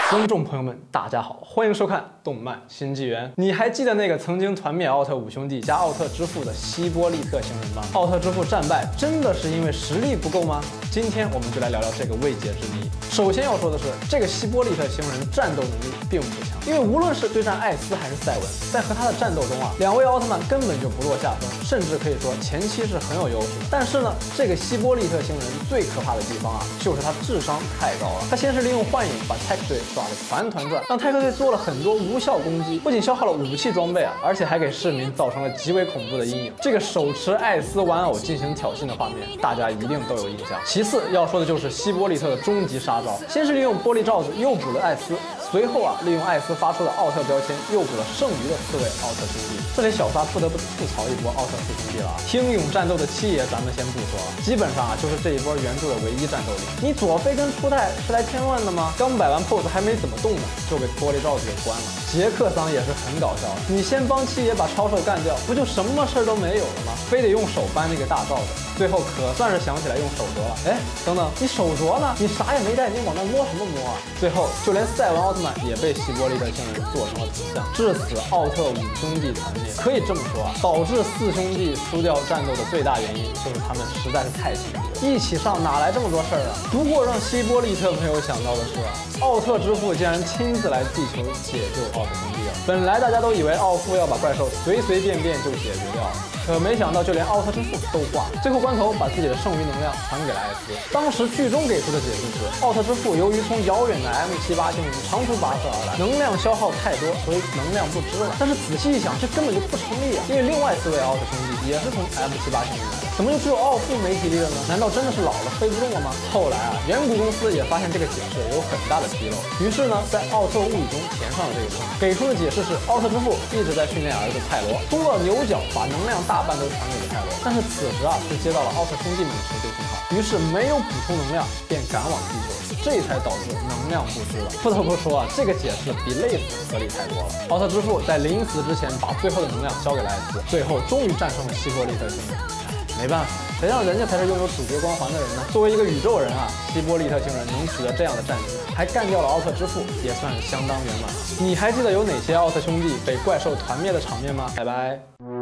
观众朋友们，大家好，欢迎收看《动漫新纪元》。你还记得那个曾经团灭奥特五兄弟加奥特之父的希波利特星人吗？奥特之父战败真的是因为实力不够吗？今天我们就来聊聊这个未解之谜。首先要说的是，这个希波利特星人战斗能力并不强，因为无论是对战艾斯还是赛文，在和他的战斗中啊，两位奥特曼根本就不落下风，甚至可以说前期是很有优势的。但是呢，这个希波利特星人最可怕的地方啊，就是他智商太高了。他先是利用幻影把泰克队耍得团团转，让泰克队做了很多无效攻击，不仅消耗了武器装备啊，而且还给市民造成了极为恐怖的阴影。这个手持艾斯玩偶进行挑衅的画面，大家一定都有印象。其次要说的就是希波利特的终极杀招，先是利用玻璃罩子诱捕了艾斯，随后啊，利用艾斯发出的奥特标签诱捕了剩余的4位奥特兄弟。这里小撒不得不吐槽一波奥特四兄弟了啊！听勇战斗的七爷咱们先不说，基本上啊就是这一波原著的唯一战斗力。你佐菲跟初代是来添乱的吗？刚摆完 pose 还没怎么动呢，就被玻璃罩子给关了。杰克桑也是很搞笑，你先帮七爷把超兽干掉，不就什么事儿都没有了吗？非得用手搬那个大罩子，最后可算是想起来用手镯了。哎，等等，你手镯呢？你啥也没带，你往那摸什么摸啊？最后就连赛文奥特曼也被希波利特星人做成了图像，致使奥特五兄弟团灭。可以这么说啊，导致4兄弟输掉战斗的最大原因就是他们实在是太亲密了，一起上哪来这么多事儿啊？不过让希波利特没有想到的是啊，奥特之父竟然亲自来地球解救奥特兄弟了。本来大家都以为奥父要把怪兽随随便便就解决掉了，可没想到就连奥特之父都挂了。最后关头把自己的剩余能量传给了艾斯。当时剧中给出的解释是，奥特之父由于从遥远的 M78星云长途跋涉而来，能量消耗太多，所以能量不支了。但是仔细一想，这根本就不成立啊，因为另外4位奥特兄弟也是从 M78星云来的，怎么就只有奥父没体力了呢？难道真的是老了飞不动了吗？后来啊，远古公司也发现这个解释有很大的纰漏，于是呢，在奥特物语中填上了这个坑，给出的解释是奥特之父一直在训练儿子泰罗，通过牛角把能量大半都传给了泰罗，但是此时啊，却接到了奥特兄弟们的求救信号，于是没有补充能量，便赶往地球，这才导致能量不支了。不得不说啊，这个解释比累死合理太多了。奥特之父在临死之前把最后的能量交给了艾斯，最后终于战胜了希波利特星人。没办法，谁让人家才是拥有主角光环的人呢？作为一个宇宙人啊，希波利特星人能取得这样的战绩，还干掉了奥特之父，也算是相当圆满了。你还记得有哪些奥特兄弟被怪兽团灭的场面吗？拜拜。